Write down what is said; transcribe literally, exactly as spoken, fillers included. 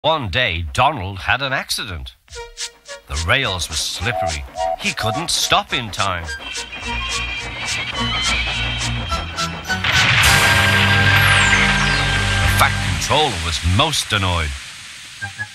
One day, Donald had an accident. The rails were slippery. He couldn't stop in time. The Fat Controller was most annoyed.